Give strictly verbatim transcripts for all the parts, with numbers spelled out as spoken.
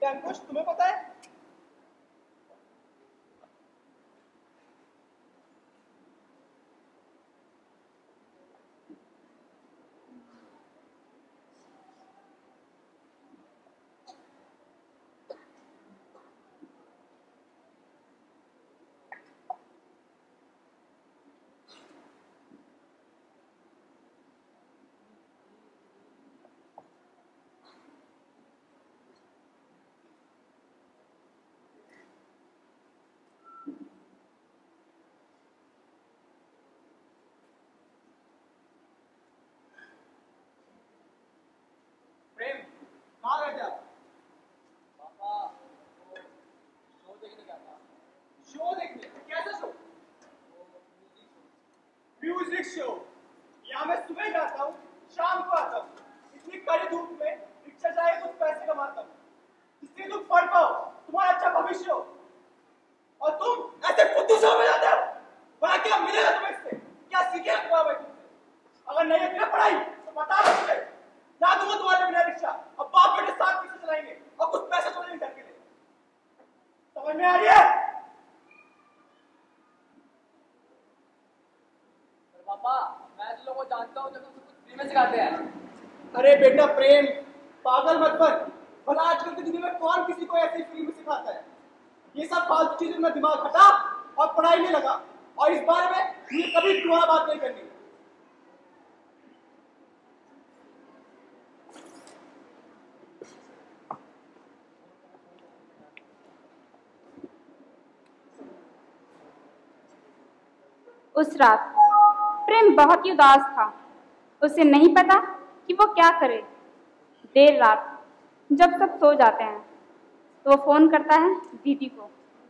अंकुश, तुम्हें पता है? Music show. यहाँ मैं सुबह जाता हूँ, शाम को आता हूँ। इतनी कड़ी धूप में रिक्शा चला के कुछ पैसे कमाता हूँ, जिससे तुम पढ़ पाओ, तुम्हारा अच्छा भविष्य हो। और तुम ऐसे फुद्दू शो में जाते हो। बड़ा क्या मिलेगा तुम्हें इससे? क्या सीखेगा तुम्हारा भाई तुमसे? अगर नहीं है पढ़ाई तो बता दो मुझे, ना दूंगा तुम्हारे बिना रिक्शा। अब बाप बेटे साथ रिक्शा चलाएंगे और कुछ पैसे छोड़ेंगे घर के लिए। समझ में आ रही है? पापा, मैं तुम लोगों को जानता हूँ, जब तुम कुछ फ्री में सिखाते हैं। अरे बेटा प्रेम, पागल मत बन। भला आजकल की दुनिया में कौन किसी को ऐसे फ्री में सिखाता है? ये सब फालतू चीजों में दिमाग हटा और पढ़ाई में लगा। और इस बारे में मुझे कभी तुम्हारा बात नहीं करनी। उस रात प्रेम बहुत ही उदास था। उसे नहीं पता कि वो क्या करे। देर रात जब सब सो जाते हैं तो वो फोन करता है दीदी को।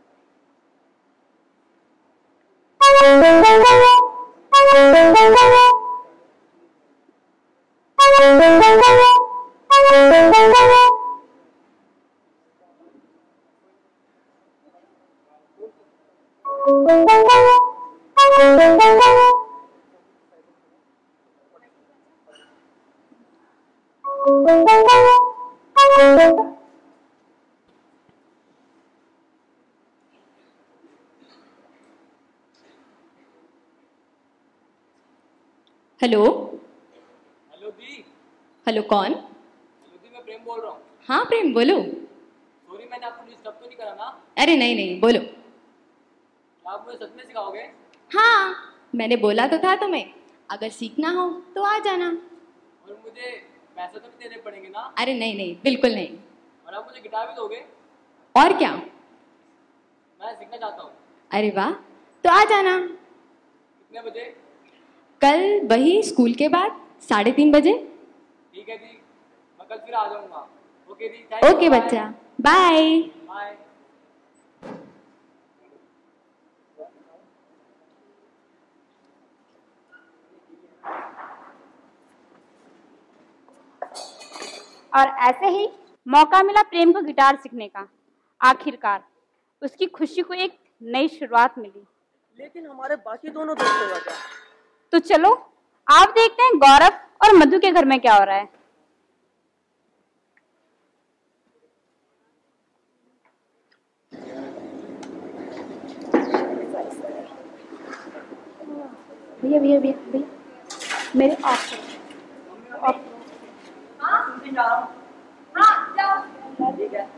हेलो हेलो दी। हेलो कौन? हेलो दी, मैं प्रेम बोल रहा हूँ। हाँ प्रेम बोलो। सॉरी, मैंने आपको डिस्टर्ब तो नहीं करा ना? अरे नहीं नहीं बोलो। क्या आप मुझे सच में सिखाओगे? हाँ, मैंने बोला तो था तुम्हें, अगर सीखना हो तो आ जाना। और मुझे पैसे तो नहीं देने पड़ेंगे ना? अरे नहीं नहीं बिल्कुल नहीं। और आप मुझे गिटार भी दोगे? और क्या, मैं सीखना चाहता हूँ। अरे वाह, तो आ जाना। कितने बजे? कल वही स्कूल के बाद साढ़े तीन बजे। ठीक है दी, मैं कल फिर आ जाऊंगा। ओके दी, थैंक यू। ओके बच्चा, बाय बाय। और ऐसे ही मौका मिला प्रेम को गिटार सीखने का। आखिरकार उसकी खुशी को एक नई शुरुआत मिली। लेकिन हमारे बाकी दोनों दोस्तों का क्या? तो चलो आप देखते हैं गौरव और मधु के घर में क्या हो रहा है। भैया भैया भैया भैया मेरे ऑफ ऑफ। हाँ जाओ। हाँ जाओ। ठीक है।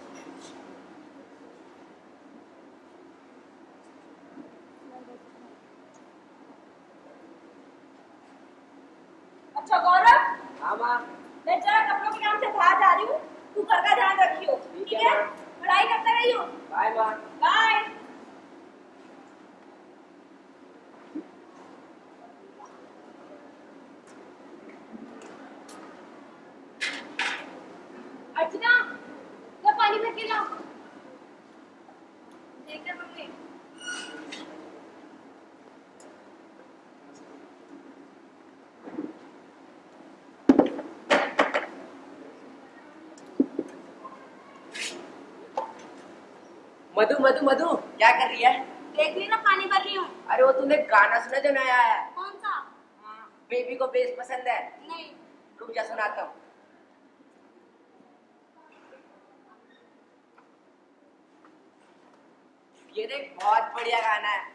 अच्छा गौरव। हाँ माँ। मैं जरा कपड़ों के काम से बाहर जा रही हूँ, तू घर का ध्यान रखियो। ठीक है? पढ़ाई करते रहियो। बाय माँ। बाय। अर्चना, जा पानी भर के लाओ। ठीक है मम्मी। मधु मधु मधु, क्या कर रही है? देख ली ना, पानी भर रही हूँ। अरे वो तूने गाना सुना जो नया आया है? कौन सा? बेबी को बेस पसंद है? नहीं। रुक जा, सुनाता हूँ। ये देख बहुत बढ़िया गाना है।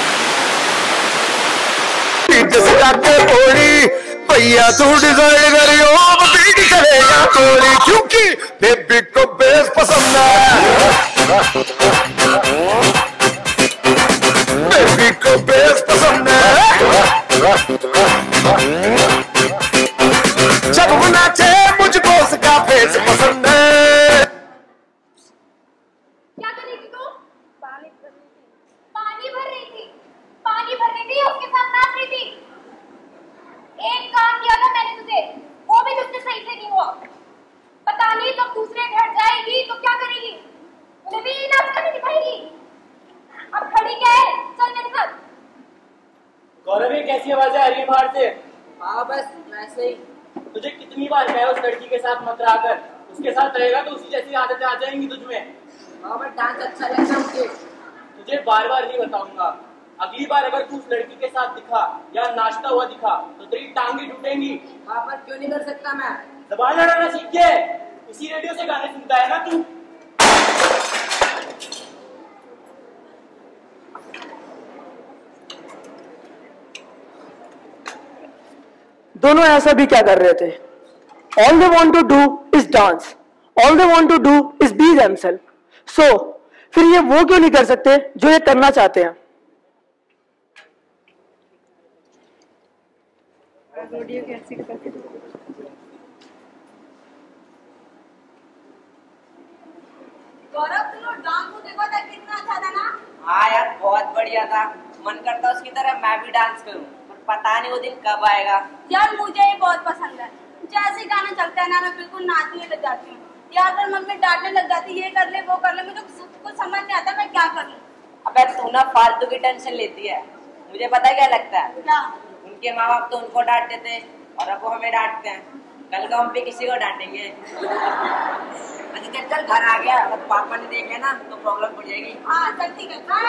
भैया तू डिजाइन करियो बीट करेगा थोड़ी क्योंकि बेबी को बेस पसंद है बेबी को बेस पसंद है जब वो नाचे मुझको उसका फेस पसंद है। क्या कर रही थी तू? पानी भर रही थी। पानी भर रही थी पानी भर रही थी उसके साथ नाच रही थी। एक काम किया था मैंने तुझे, वो भी तुझसे सही से नहीं हुआ। पता नहीं जब दूसरे घर जाएगी तो क्या करेगी, मुझे भी यही नाच करके दिखाएगी। अब खड़ी क्या है, चल मेरे साथ। गौरव ये कैसी आवाजें आ रही है बाहर से? हाँ बस वैसे ही। तुझे कितनी बार कहा उस लड़की के साथ मत रहा कर, उसके साथ रहेगा तो उसी जैसी आदतें आ जाएंगी तुझमें। हाँ बस डांस अच्छा लगता है मुझे। तुझे बार बार नहीं बताऊंगा, अगली बार अगर तू उस लड़की के साथ दिखा या नाचता हुआ दिखा तो तेरी टांगे टूटेंगी। हाँ पर क्यों नहीं कर सकता मैं? जबान लड़ाना सीख के, इसी रेडियो से गाने सुनता है ना तू। दोनों ऐसा भी क्या कर रहे थे? All they want to do is dance. All they want to do is be themselves. So, फिर ये वो क्यों नहीं कर सकते जो ये करना चाहते हैं? गौरव तुम लोग डांस को देखो था, कितना अच्छा था ना? हाँ यार बहुत बढ़िया था। मन करता उसकी तरह मैं भी डांस करूं, पर पता नहीं वो दिन कब आएगा। यार मुझे ये बहुत पसंद है, जैसे गाना चलता है ना मैं बिल्कुल नाचने लग जाती हूँ। यार पर मम्मी डांटने लग जाती, ये कर ले वो कर ले, मुझे कुछ समझ नहीं आता मैं क्या करूँ। अबे तू ना फालतू की टेंशन लेती है। मुझे पता क्या लगता है, क्या? उनके माँ बाप तो उनको डांटते थे और अब वो हमें डांटते हैं। कल को हम भी किसी को डांटेंगे। अच्छा चल चल घर आ गया, अगर पापा ने देख लिया ना तो प्रॉब्लम पड़ जाएगी। हाँ चल ठीक है, बाय।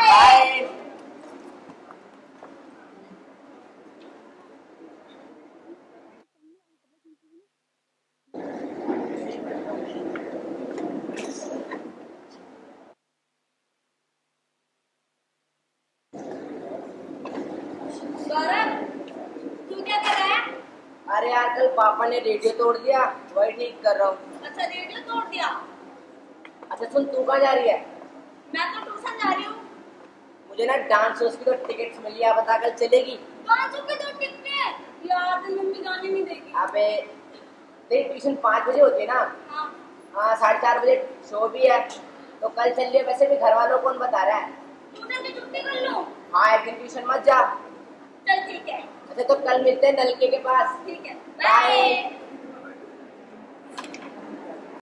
गौरव तू क्या कर रहा है? अरे यार कल पापा ने रेडियो तोड़ दिया, वही ठीक कर रहा हूँ। अच्छा रेडियो तोड़ दिया? अच्छा सुन, तू कहाँ जा रही है? मैं तो ट्यूशन जा रही हूँ। मुझे ना डांस शोज की तो टिकट्स मिली है, बता कल चलेगी? पाँच रुपए दो टिकट है यार, तो मम्मी गाने नहीं देगी। अबे तेरी ट्यूशन पाँच बजे होती है ना? हाँ हाँ साढ़े चार बजे शो भी है, तो कल चल लियो। वैसे भी घर वालों कौन बता रहा है? ट्यूशन से छुट्टी कर लूँ? हाँ एक दिन ट्यूशन मत जा। चल ठीक है। अच्छा तो कल मिलते हैं नलके के पास। ठीक है, बाय।